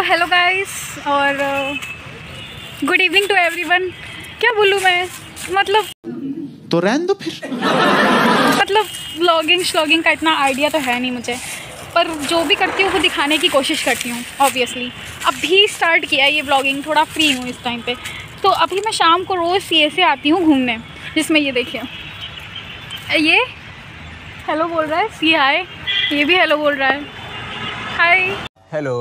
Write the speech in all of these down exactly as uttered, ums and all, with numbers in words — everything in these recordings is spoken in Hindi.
हेलो गाइस और गुड इवनिंग टू एवरीवन। क्या बोलूँ मैं, मतलब तो रहने दो फिर। मतलब व्लॉगिंग श्लॉगिंग का इतना आइडिया तो है नहीं मुझे, पर जो भी करती हूँ वो दिखाने की कोशिश करती हूँ। ऑब्वियसली अभी स्टार्ट किया है ये व्लॉगिंग, थोड़ा फ्री हूँ इस टाइम पे। तो अभी मैं शाम को रोज़ सी से आती हूँ घूमने, जिसमें ये देखिए, ये हेलो बोल रहा है, सी हाय, ये भी हेलो बोल रहा है, हाय हेलो।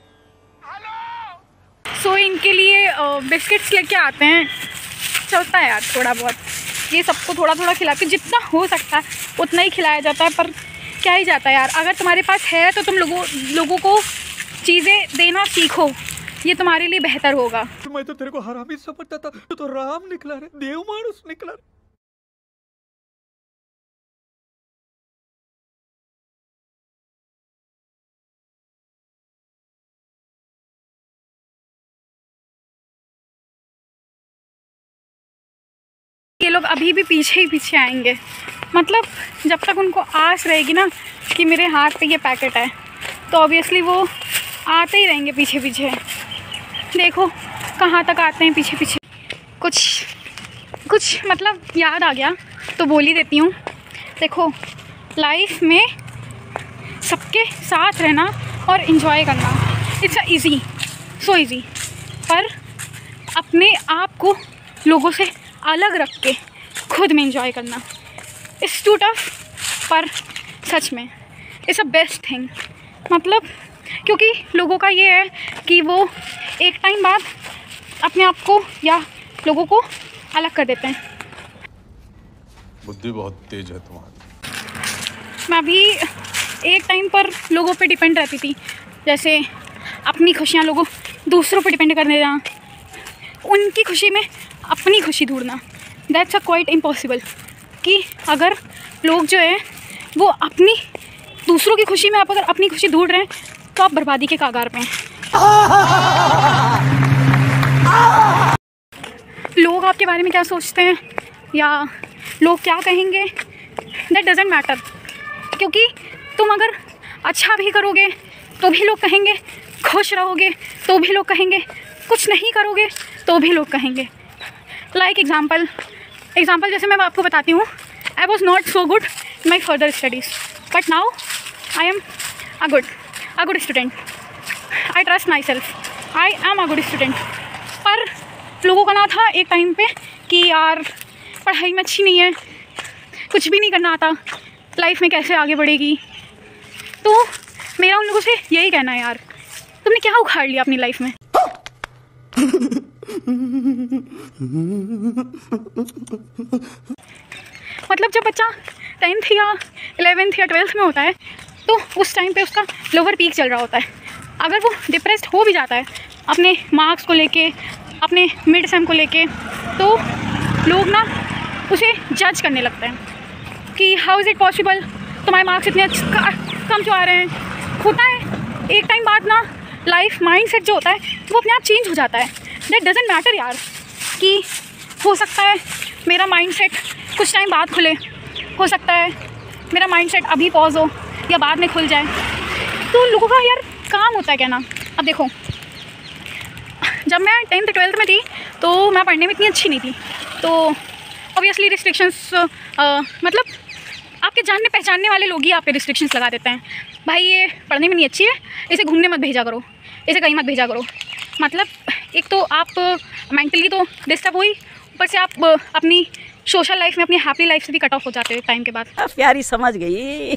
सो so, इनके लिए बिस्किट्स लेके आते हैं, चलता है यार थोड़ा बहुत, ये सबको थोड़ा थोड़ा खिलाते, जितना हो सकता है उतना ही खिलाया जाता है। पर क्या ही जाता है यार, अगर तुम्हारे पास है तो तुम लोगों लोगों को चीज़ें देना सीखो, ये तुम्हारे लिए बेहतर होगा। मैं तो तेरे को हरामी समझता था, तू तो राम निकला रे, देव मानुस निकला रे। ये लोग अभी भी पीछे ही पीछे आएंगे, मतलब जब तक उनको आस रहेगी ना कि मेरे हाथ पे ये पैकेट है, तो ऑब्वियसली वो आते ही रहेंगे पीछे पीछे। देखो कहाँ तक आते हैं पीछे पीछे। कुछ कुछ मतलब याद आ गया तो बोल ही देती हूँ। देखो लाइफ में सबके साथ रहना और इन्जॉय करना, it's a easy, so easy, पर अपने आप को लोगों से अलग रख के खुद में एंजॉय करना इट्स टू टफ, पर सच में इट्स अ बेस्ट थिंग। मतलब क्योंकि लोगों का ये है कि वो एक टाइम बाद अपने आप को या लोगों को अलग कर देते हैं। बुद्धि बहुत तेज है तुम्हारी। मैं भी एक टाइम पर लोगों पे डिपेंड रहती थी, जैसे अपनी खुशियाँ लोगों दूसरों पे डिपेंड करने देना, उनकी खुशी में अपनी खुशी ढूंढना। दैट्स अ क्वाइट इम्पॉसिबल, कि अगर लोग जो है वो अपनी दूसरों की खुशी में आप अगर अपनी खुशी ढूंढ रहे हैं तो आप बर्बादी के कागार पे हैं। लोग आपके बारे में क्या सोचते हैं या लोग क्या कहेंगे, दैट डजेंट मैटर, क्योंकि तुम अगर अच्छा भी करोगे तो भी लोग कहेंगे, खुश रहोगे तो भी लोग कहेंगे, कुछ नहीं करोगे तो भी लोग कहेंगे। लाइक एग्जाम्पल एग्जाम्पल जैसे मैं आपको बताती हूँ, I was not so good in my further studies, but now I am a good a good student. I trust my self, I am a good student. पर लोगों का ना था एक टाइम पे कि यार पढ़ाई में अच्छी नहीं है, कुछ भी नहीं करना आता, लाइफ में कैसे आगे बढ़ेगी। तो मेरा उन लोगों से यही कहना है, यार तुमने क्या उखाड़ लिया अपनी लाइफ में। मतलब जब बच्चा टेंथ या इलेवेंथ या ट्वेल्थ में होता है तो उस टाइम पे उसका लोअर पीक चल रहा होता है। अगर वो डिप्रेस्ड हो भी जाता है अपने मार्क्स को लेके, अपने मिड सेम को लेके, तो लोग ना उसे जज करने लगते हैं कि हाउ इज़ इट पॉसिबल, तुम्हारे मार्क्स इतने कम क्यों आ रहे हैं। होता है एक टाइम बाद ना लाइफ माइंडसेट जो होता है वो अपने आप चेंज हो जाता है। दैट डजेंट मैटर यार, कि हो सकता है मेरा माइंडसेट कुछ टाइम बाद खुले, हो सकता है मेरा माइंडसेट अभी पॉज हो या बाद में खुल जाए। तो लोगों का यार काम होता है कहना। अब देखो, जब मैं टेंथ ट्वेल्थ में थी तो मैं पढ़ने में इतनी अच्छी नहीं थी, तो ऑब्वियसली रिस्ट्रिक्शंस मतलब आपके जानने पहचानने वाले लोग ही आप पे रिस्ट्रिक्शंस लगा देते हैं। भाई ये पढ़ने में नहीं अच्छी है, इसे घूमने मत भेजा करो, इसे कहीं मत भेजा करो। मतलब एक तो आप मेंटली तो डिस्टर्ब हुई, ऊपर से आप अपनी सोशल लाइफ में, अपनी हैप्पी लाइफ से भी कट ऑफ हो जाते हैं टाइम के बाद। प्यारी समझ गई।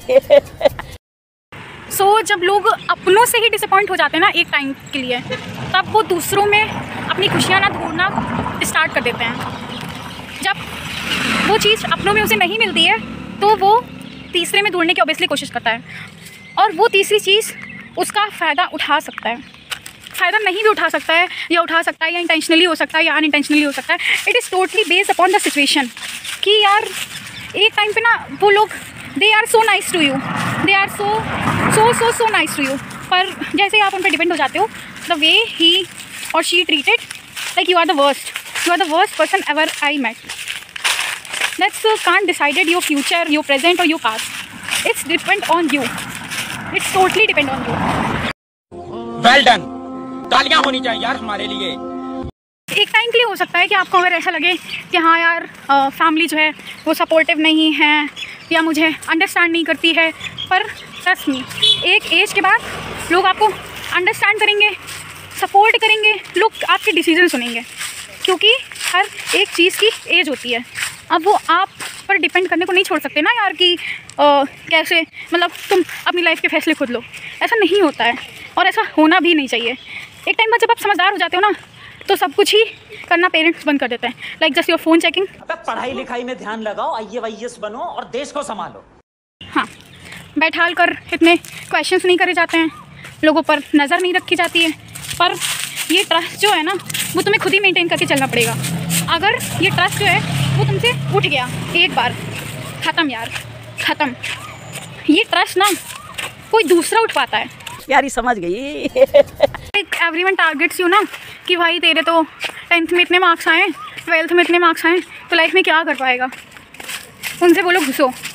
सो so, जब लोग अपनों से ही डिसअपॉइंट हो जाते हैं ना एक टाइम के लिए, तब वो दूसरों में अपनी खुशियाँ ना ढूंढना स्टार्ट कर देते हैं। जब वो चीज़ अपनों में उसे नहीं मिलती है तो वो तीसरे में ढूंढने की ऑब्वियसली कोशिश करता है, और वो तीसरी चीज़ उसका फ़ायदा उठा सकता है, फ़ायदा नहीं भी उठा सकता है, या उठा सकता है, या इंटेंशनली हो सकता है, या अनइंटेंशनली हो सकता है। It is totally based upon the situation, कि यार एक टाइम पे ना वो लोग they are so nice to you, they are so so so so nice to you, पर जैसे आप उन पर डिपेंड हो जाते हो, द वे ही और she treated, like you are the worst, you are the worst person ever I met. That's uh, can't decided your future, your present or your past. It's depend on you. It's totally depend on you. Well done. तालियां होनी चाहिए यार हमारे लिए। एक टाइम के लिए हो सकता है कि आपको अगर ऐसा लगे कि हाँ यार फैमिली जो है वो सपोर्टिव नहीं है या मुझे अंडरस्टैंड नहीं करती है, पर ट्रस्ट मी, एक एज के बाद लोग आपको अंडरस्टैंड करेंगे, सपोर्ट करेंगे, लोग आपके डिसीजन सुनेंगे, क्योंकि हर एक चीज़ की एज होती है। अब वो आप पर डिपेंड करने को नहीं छोड़ सकते ना यार कि आ, कैसे मतलब तुम अपनी लाइफ के फैसले खुद लो, ऐसा नहीं होता है और ऐसा होना भी नहीं चाहिए। एक टाइम बाद जब आप समझदार हो जाते हो ना तो सब कुछ ही करना पेरेंट्स बंद कर देते हैं, like just your phone checking. पढ़ाई लिखाई में ध्यान लगाओ, आई ए वाई एस बनो और देश को संभालो। हाँ, बैठाल कर इतने क्वेश्चंस नहीं करे जाते हैं, लोगों पर नज़र नहीं रखी जाती है, पर ये ट्रस्ट जो है ना वो तुम्हें खुद ही मेंटेन करके चलना पड़ेगा। अगर ये ट्रस्ट जो है वो तुमसे उठ गया एक बार, ख़त्म यार, ख़त्म। ये ट्रस्ट ना कोई दूसरा उठ पाता है। यारी समझ गई। एवरीवन टारगेट्स यू ना कि भाई तेरे तो टेंथ में इतने मार्क्स आए, ट्वेल्थ में इतने मार्क्स आए, तो लाइफ में क्या कर पाएगा। उनसे बोलो घुसो,